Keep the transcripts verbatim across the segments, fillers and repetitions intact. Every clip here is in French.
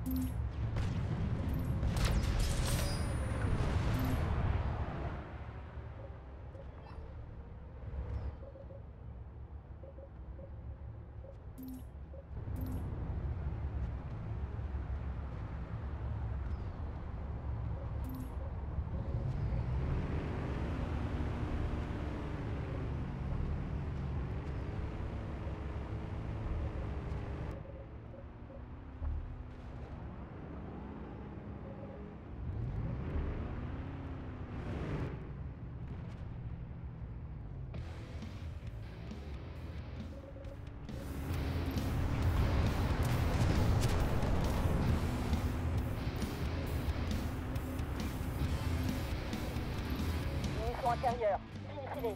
Intérieur. Finissez-les.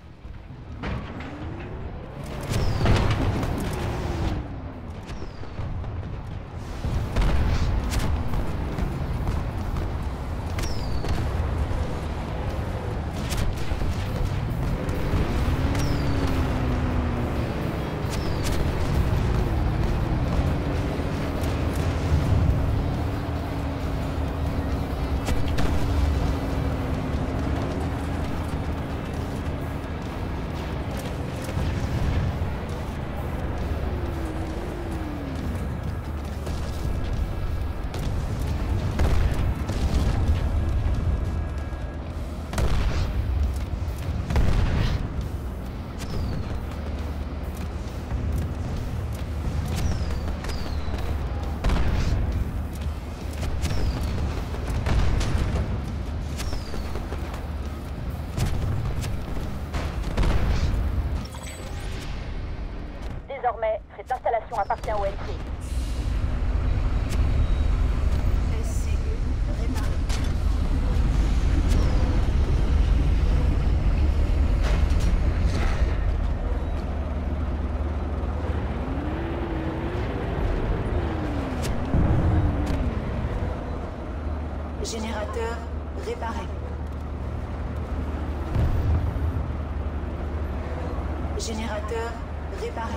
Désormais, cette installation appartient au N C. S C E réparé. Générateur réparé. Générateur réparé.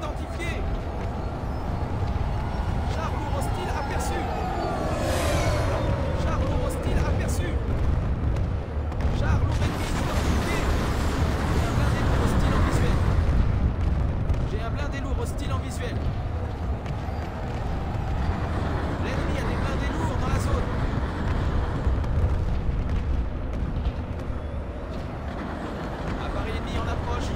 identifié. Char lourd hostile aperçu. Char lourd hostile aperçu. Char lourd ennemi identifié. J'ai un blindé lourd hostile en visuel. L'ennemi a des blindés lourds dans la zone. Appareil ennemi en approche.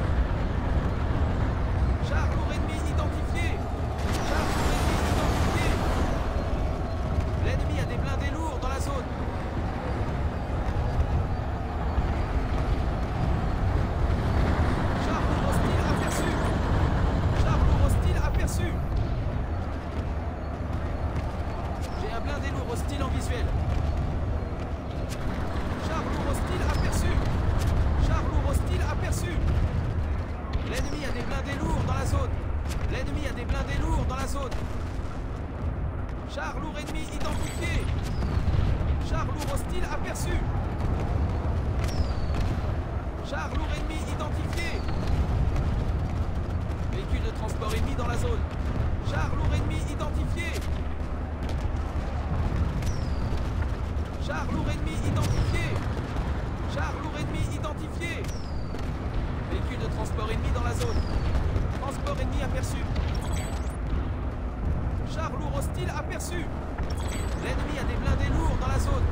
Char lourd ennemi identifié. Char lourd ennemi identifié. L'ennemi a des blindés lourds dans la zone. Char lourd hostile aperçu. Char lourd hostile aperçu. J'ai un blindé lourd hostile en visuel. Char lourd hostile aperçu. Char lourd hostile aperçu. L'ennemi a des blindés lourds dans la zone. L'ennemi a des blindés lourds dans la zone. Char lourd ennemi identifié. Char lourd hostile aperçu. Char lourd ennemi identifié. Véhicule de transport ennemi dans la zone. Char lourd ennemi identifié. Char lourd ennemi identifié. Char lourd ennemi identifié. Véhicule de transport ennemi dans la zone. Transport ennemi aperçu. Char lourd hostile aperçu. L'ennemi a des blindés lourds dans la zone.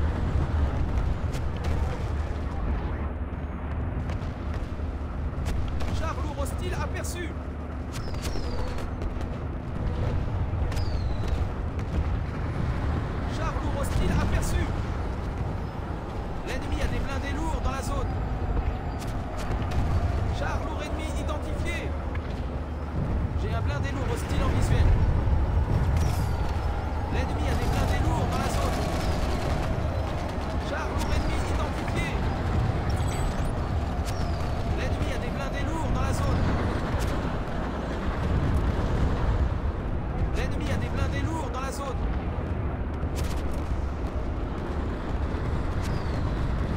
Char lourd hostile aperçu. Char lourd hostile aperçu. L'ennemi a des blindés lourds dans la zone. Char lourd ennemi identifié. J'ai un blindé lourd hostile en visuel. L'ennemi a des blindés lourds dans la zone. Char lourd ennemi identifié. L'ennemi a des blindés lourds dans la zone. L'ennemi a des blindés lourds dans la zone.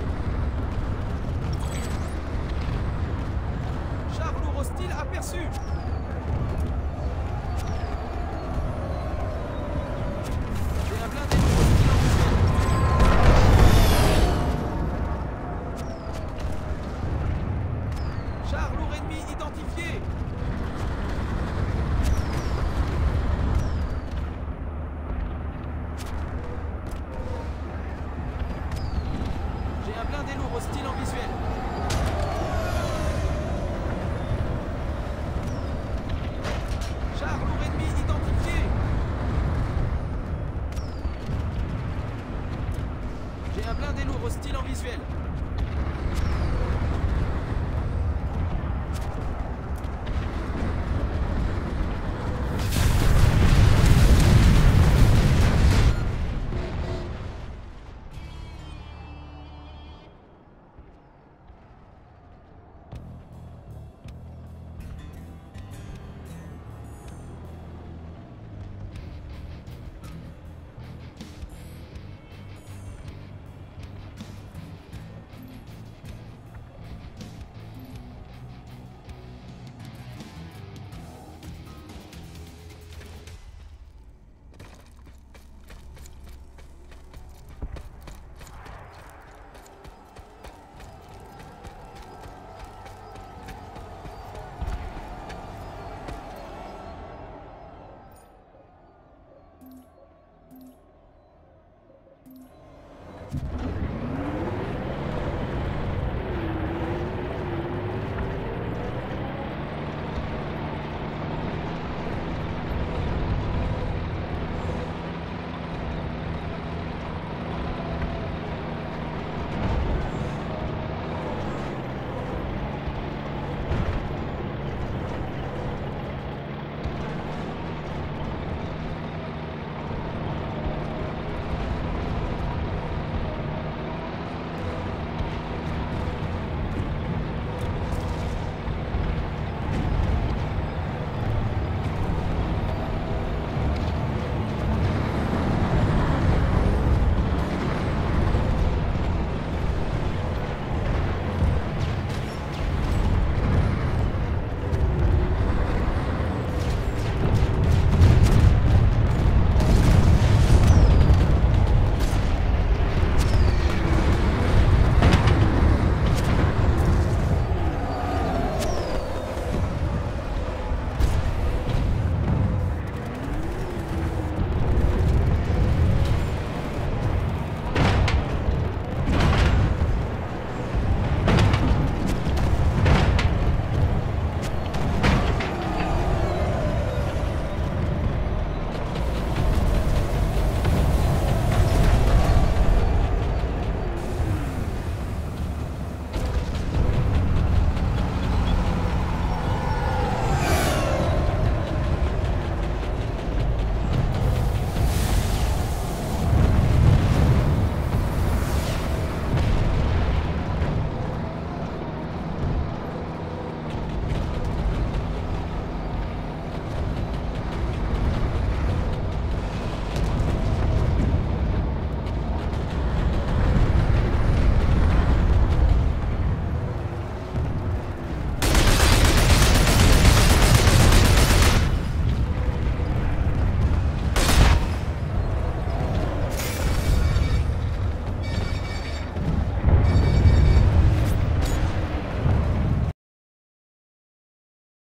Char lourd hostile aperçu.